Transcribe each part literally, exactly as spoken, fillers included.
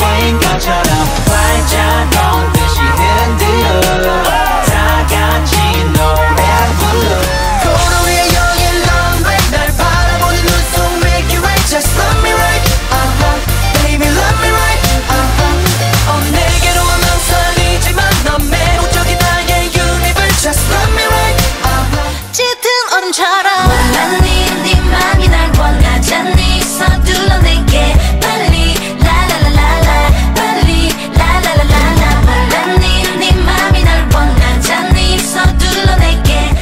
된 것처럼 활짝 넌 듯이 흔들어 다 같이 노래 불러 거울 위에 여긴 runway 날 바라보는 눈속 make you right just love me right uh-huh baby love me right uh-huh 어 내게로는 망설이지만 넌 매혹적인 나의 universe just love me right uh-huh 짙은 얼음처럼 원하니 네 맘이 날 원하잖니 서둘러 내게 빨리 라라라라라 빨리 라라라라라 원하니 네 맘이 날 원하잖니 서둘러 내게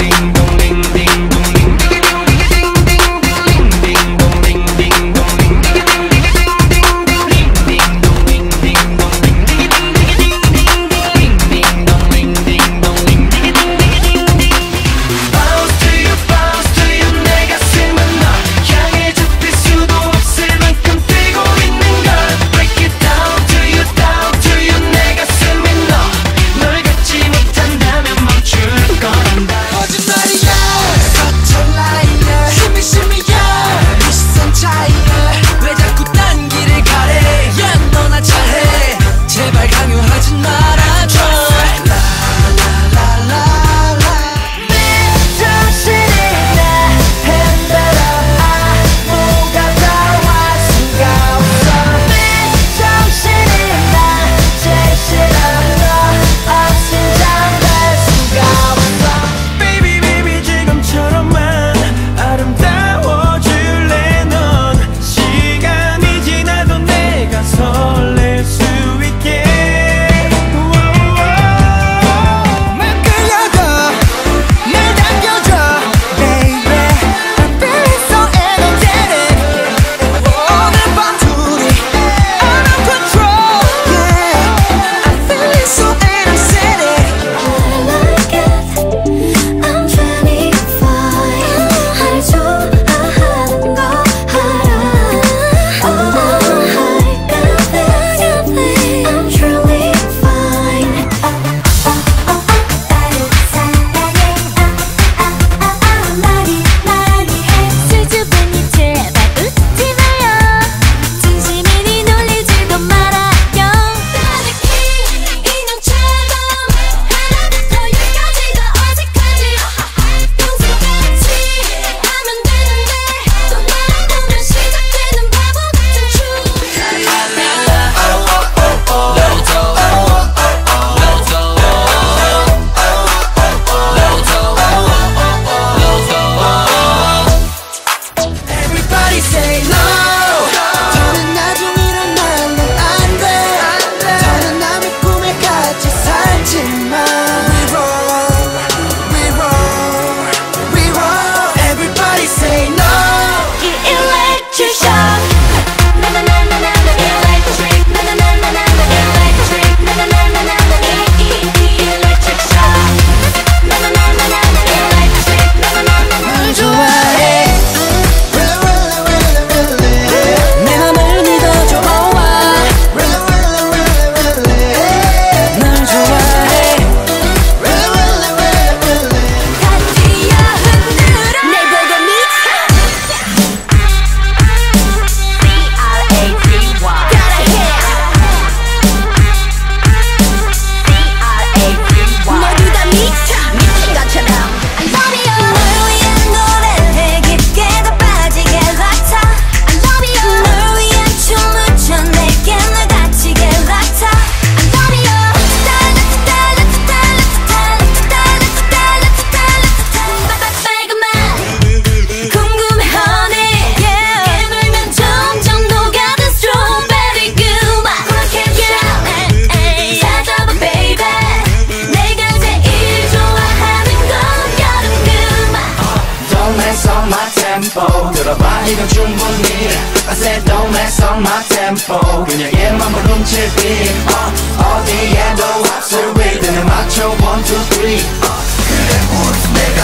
들어봐 이건 충분히 I said don't mess on my tempo 그냥 얘만 훔칠 beat uh, 어디에도 없을 리듬에 맞춰 one two three uh, 그래 울프 내가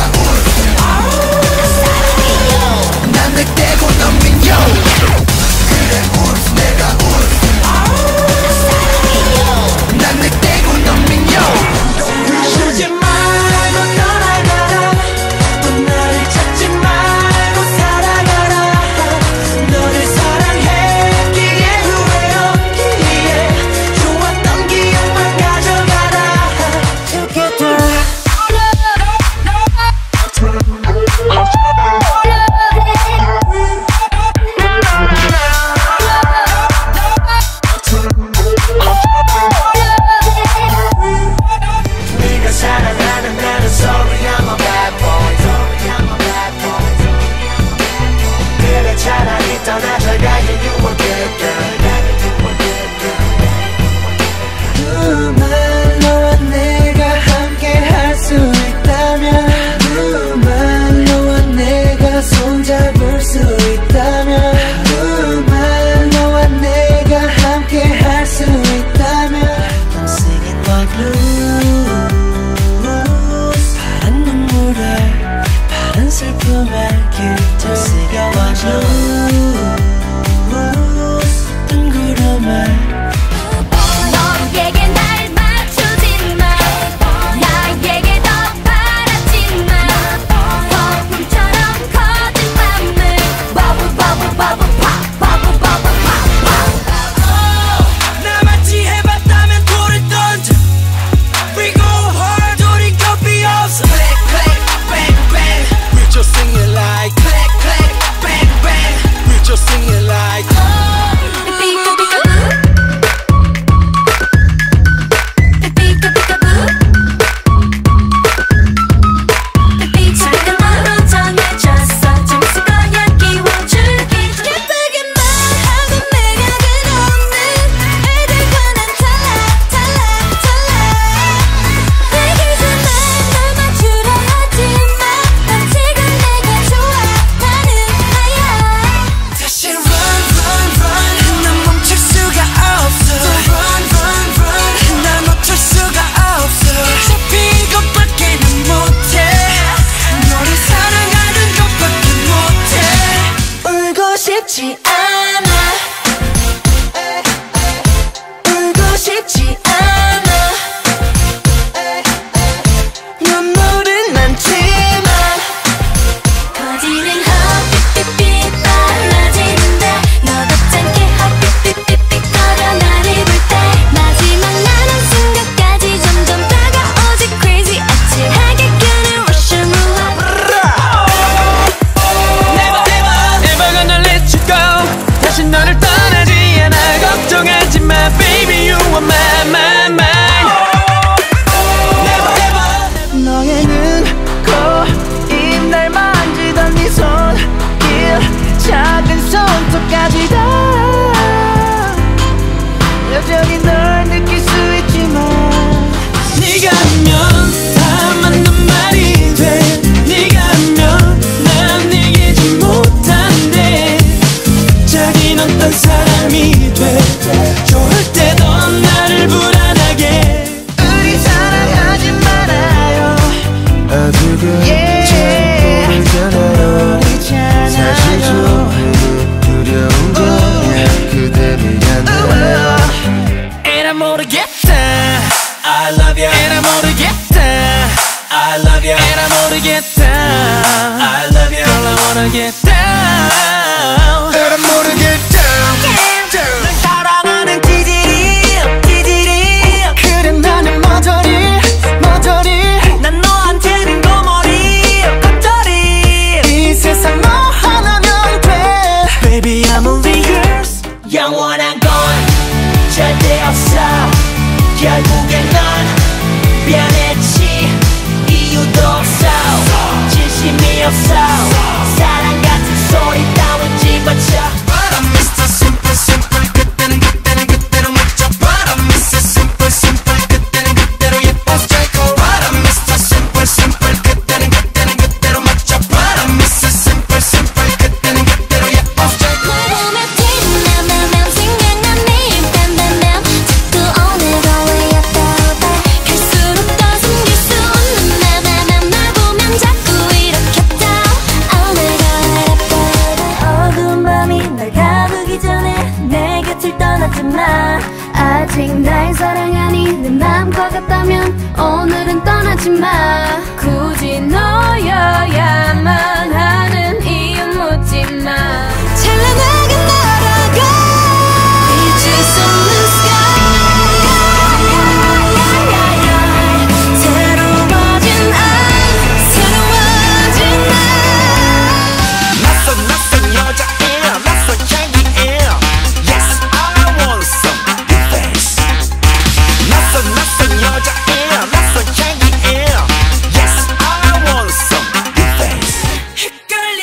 울프 난 늑대고 넌 민요 그래 울프 내가 울프 난 늑대고 넌 민요 주지 말고 떠나가라 또 나를 찾지 말고 살아가라 너를 사랑했기에 후회 없기에 하지마 baby you are mine mine mine Never ever 너의 눈, 코, 입 날 만지던 네 손길 작은 손톱까지 다 여전히 널 느낄 수 있지만 네가 하면 다 맞는 말이 돼 네가 하면 난 이기지 못한대 자긴 어떤 사람이 돼 좋을 때도 나를 불안하게 우리 사랑하지 말아요 아직은 잘 모르잖아요 사실 좀 두려운 건 그대를 향해 And I'm 모르겠다 I love you And I'm 모르겠다 I love you And I'm 모르겠다 I love you Girl I wanna get down And I'm 모르겠다 널 사랑하는 기질이 기질이 그래 나는 머저리 머저리 난 너한테는 거머리 겉절이 이 세상 너 하나면 돼 Baby I'm only yours 영원한 건 절대 없어 결국엔 넌 변했지 이유도 없어 진심이 없어 사랑 같은 소리 따윈 집어쳐 But I'm Mister Simple Simple 그때는 그때는 그때로 맞춰 But I'm Mister Simple Simple 그때는 그때로 예뻐 스트라이크 But I'm Mister Simple Simple 그때는 그때는 그때로 맞춰 But I'm Mister Simple Simple 그때는 그때로 예뻐 스트라이크 날 보며 뒷남하면 생각난 네 땀땀땀 자꾸 오늘도 왜 왔다 갔다 갈수록 더 숨길 수 없는 나나나 날 보면 자꾸 이렇게 down Oh my god 어두운 밤이 날 가두기 전에 내 곁을 떠나지 마 아직 날 사랑하니 내 맘과 같다면 오늘은 떠나지 마 굳이 너여야만 하는 이유 묻지 마 찬란하게 날아가 잊을 수 없는 sky 새로워진 알 새로워진 날 낯선 낯선 여자애야 낯선 향기애야 Yes I want some revenge 낯선 낯선 여자애야 낯선 향기애야 Yes I want some revenge 헷갈려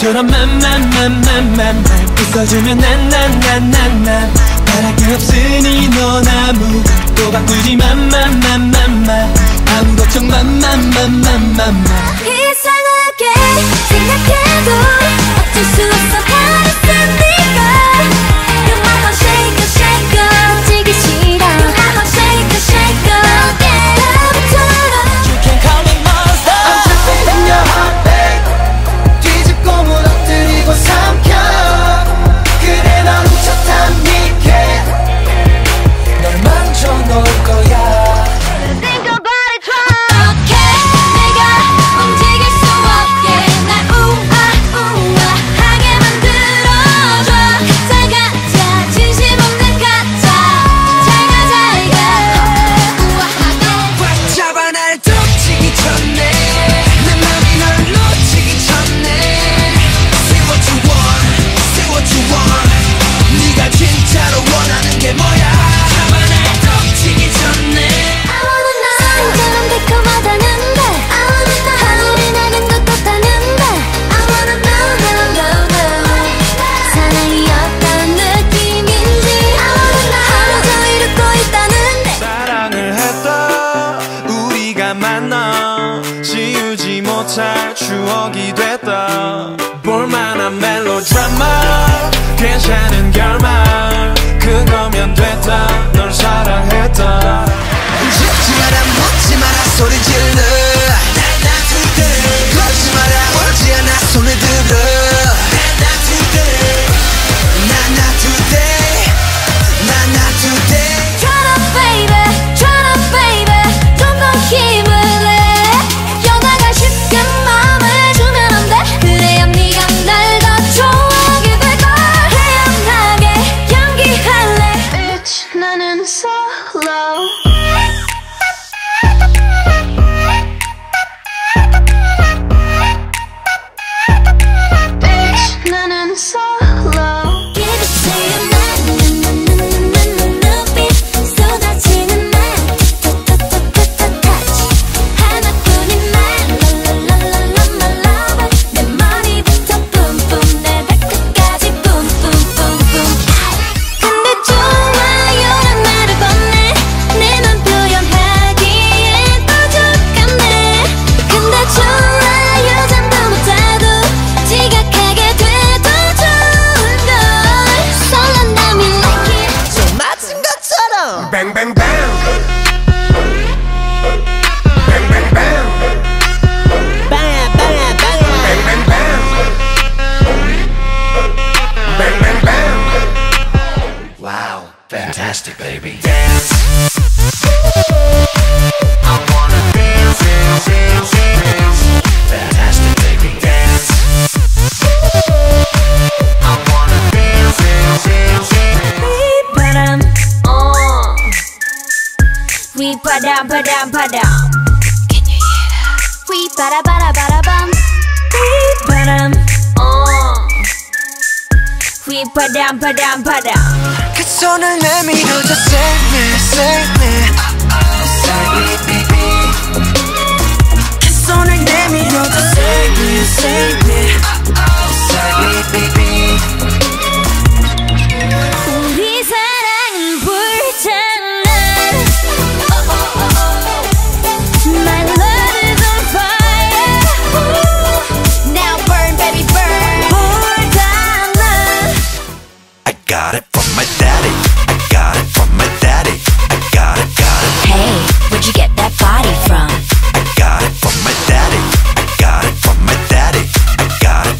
바람처럼 맘맘맘맘맘 웃어주면 난난난난난 바랄 게 없으니 넌 아무것도 바꾸지 맘맘맘맘맘 아무 걱정 맘맘맘맘맘 이상하게 생각해도 어쩔 수 없어 가렸으니까 You my heart shaker shaker 지기 싫어 You my heart shaker shaker 바람처럼 You can call me monster I'm trapped in your heart babe 뒤집고 무너뜨리고 삼켜 그래 넌 훔쳐탐닉해 널 만져 놓을 거야 Think about it try Okay 내가 움직일 수 없게 날 우아 우아 하게 만들어줘 잘 가자 진심 없는 가짜 잘가 잘가 우아하게 꽉 잡아 날 덮치기 전에 내 맘이 널 놓치기 전에 Say what you want, say what you want 네가 진짜로 원하는 게 뭐야 잡아 날 덮치기 전에 I wanna know 사랑처럼 달콤하다는데 I wanna know 하늘이 나는 것 같다는데 I wanna know know know know 사랑이 어떤 느낌인지 I wanna know 하루 종일 웃고 있다는데 사랑을 했다 우리가 만나 지우지 못할 추억이 됐다 볼만한 멜로드라마 괜찮은 결말 그거면 됐다 널 사랑했다 웃지 마라 묻지 마라 소리 질러 나나 today 걷지 마라 오지 않아 손을 들어 나나 today 나나 today 나나 today Turn up baby turn up baby 좀 더 힘을 내 연하가 쉽게 마음을 주면 안 돼 그래야 네가 날 더 좋아하게 될걸 태연하게 연기할래 Bitch 나는 solo Bitch 나는 solo 기대치는 난 눈빛 쏟아지는 말 touch 하나뿐인 말 랄랄랄랄라 내 머리부터 뿜뿜 내 발끝까지 뿜뿜뿜뿜 근데 좋아요란 말을 건네 내 맘 표현하기엔 부족하네 근데 좋아요 잠도 못하고 지각하게 돼도 좋은걸 설렌다면 like it 좀 맞은 것처럼 Bang bang bang Bang bang bang 빵야 빵야 빵야 Bang bang bang Bang bang bang Wow, fantastic baby Dance I wanna dance, dance, dance, dance Fantastic baby Dance I wanna dance, dance, dance, dance 바람 어 휘바람 바람 바람 Can you hear that? 휘바라바라바라밤 휘바람 어 휘바람 바람 바람 그 손을 내밀어줘 Save me, save me Say it baby 그 손을 내밀어줘 Save me, save me Say it baby 우리 사랑은 불타나 My love is on fire Now burn baby burn 불타나 I got it from my daddy I got it from my daddy I got it, got it Hey, where'd you get that body from? I got it from my daddy I got it from my daddy I got it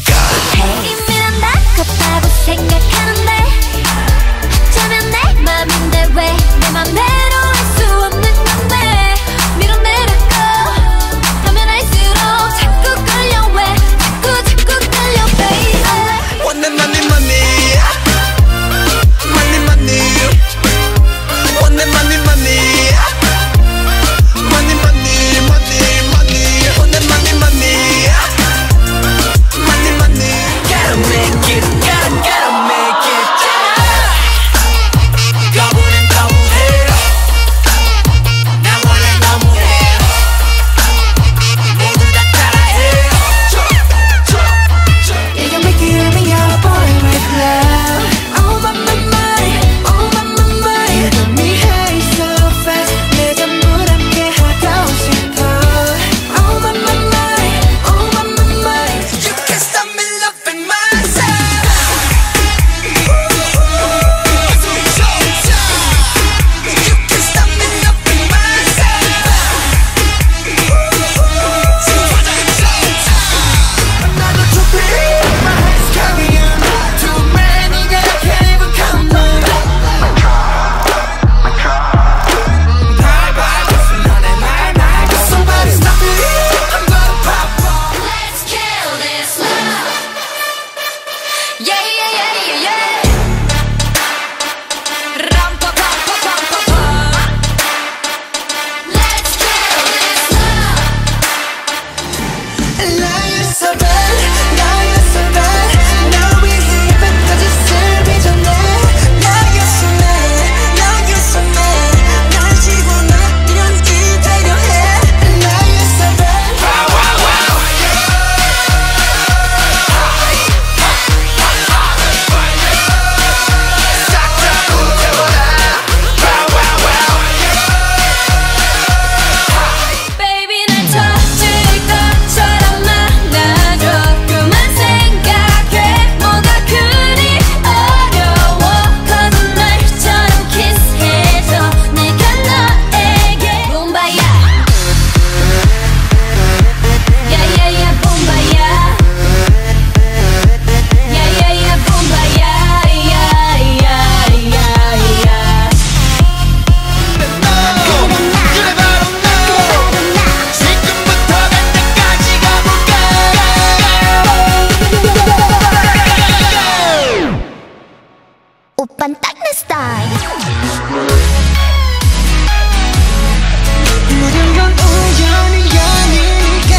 모든 건 우연이 아니니까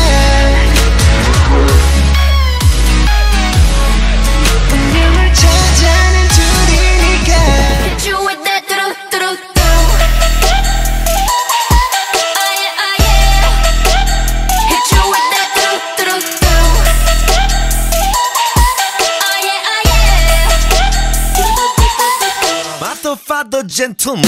운명을 찾아낸 둘이니까 Hit you with that 뚜루뚜루뚜 Oh yeah oh yeah Hit you with that 뚜루뚜루뚜 Oh yeah oh yeah Father, father, gentleman.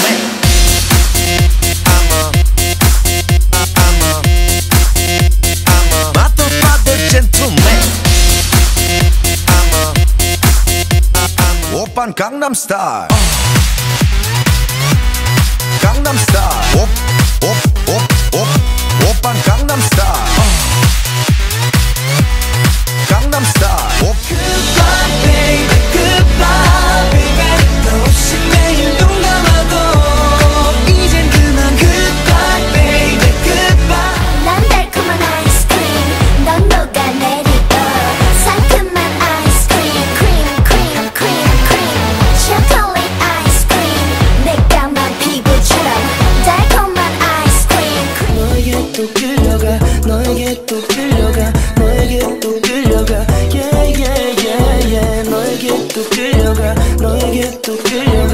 Father, father, gentleman. 오빤 강남스타일. 강남스타일. 오, 오, 오, 오, 오빤 강남스타일. 강남스타일. 오. Goodbye baby goodbye baby 너 없이 매일 눈 감아도 이젠 그만 Goodbye baby goodbye 난 달콤한 아이스크림 넌 녹아내리고 상큼한 아이스크림 크림 크림 크림 크림 초콜릿 아이스크림 내 까만 피부처럼 달콤한 아이스크림 크림 너에게 또 끌려가 너에게 또 끌려가 너에게 또 끌려가 Yeah yeah yeah yeah 너에게 또 끌려가 너에게 또 끌려가